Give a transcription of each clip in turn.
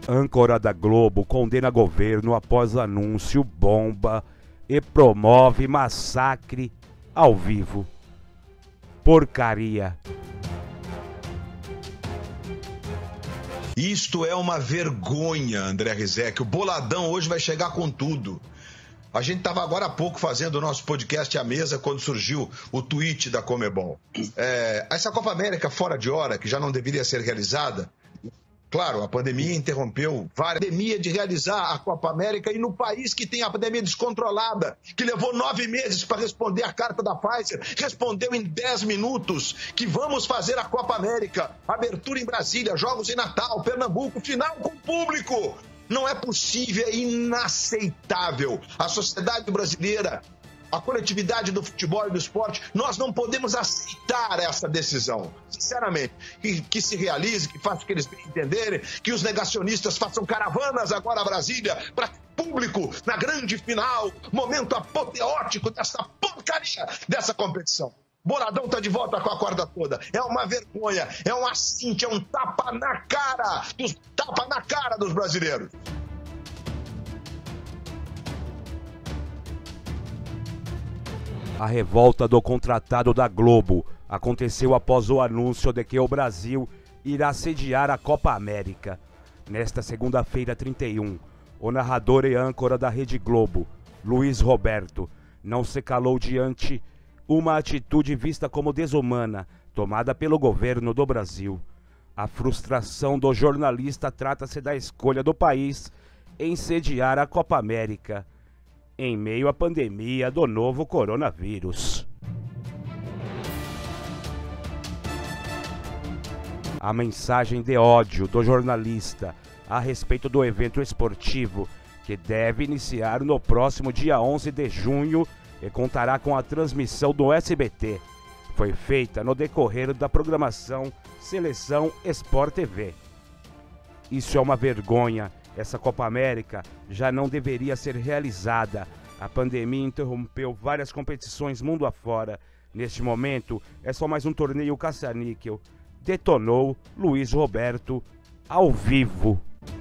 Âncora da Globo condena governo após anúncio bomba e promove massacre ao vivo. Porcaria. Isto é uma vergonha, André Rizek. O Boladão hoje vai chegar com tudo. A gente estava agora há pouco fazendo o nosso podcast à mesa quando surgiu o tweet da Conmebol. Essa Copa América fora de hora, que já não deveria ser realizada, claro, a pandemia interrompeu a pandemia de realizar a Copa América e no país que tem a pandemia descontrolada, que levou 9 meses para responder a carta da Pfizer, respondeu em 10 minutos que vamos fazer a Copa América, abertura em Brasília, jogos em Natal, Pernambuco, final com público. Não é possível, é inaceitável. A sociedade brasileira, a coletividade do futebol e do esporte, nós não podemos aceitar essa decisão, sinceramente. Que se realize, que faça o que eles bem entenderem, que os negacionistas façam caravanas agora a Brasília para público na grande final, momento apoteótico dessa porcaria dessa competição. Boladão está de volta com a corda toda. É uma vergonha, é um assinte, é um tapa na cara dos brasileiros. A revolta do contratado da Globo aconteceu após o anúncio de que o Brasil irá sediar a Copa América. Nesta segunda-feira 31, o narrador e âncora da Rede Globo, Luiz Roberto, não se calou diante uma atitude vista como desumana, tomada pelo governo do Brasil. A frustração do jornalista trata-se da escolha do país em sediar a Copa América, em meio à pandemia do novo coronavírus. A mensagem de ódio do jornalista a respeito do evento esportivo, que deve iniciar no próximo dia 11 de junho e contará com a transmissão do SBT, foi feita no decorrer da programação Seleção Sport TV. Isso é uma vergonha. Essa Copa América já não deveria ser realizada. A pandemia interrompeu várias competições mundo afora. Neste momento, é só mais um torneio caça-níquel. Detonou Luiz Roberto ao vivo.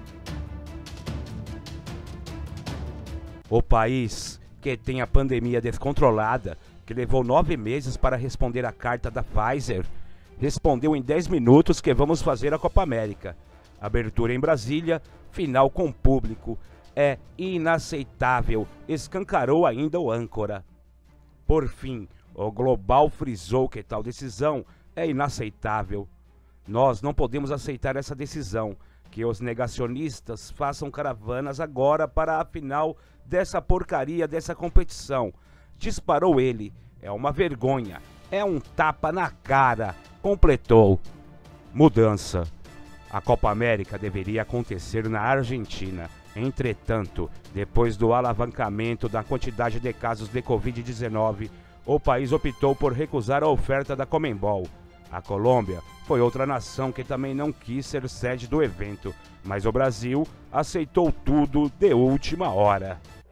O país que tem a pandemia descontrolada, que levou 9 meses para responder a carta da Pfizer, respondeu em 10 minutos que vamos fazer a Copa América. Abertura em Brasília, final com público. É inaceitável, escancarou ainda o âncora. Por fim, o Global frisou que tal decisão é inaceitável. Nós não podemos aceitar essa decisão, que os negacionistas façam caravanas agora para a final dessa porcaria dessa competição. Disparou ele. É uma vergonha, é um tapa na cara, completou. Mudança. A Copa América deveria acontecer na Argentina. Entretanto, depois do alavancamento da quantidade de casos de Covid-19, o país optou por recusar a oferta da Conmebol. A Colômbia foi outra nação que também não quis ser sede do evento, mas o Brasil aceitou tudo de última hora.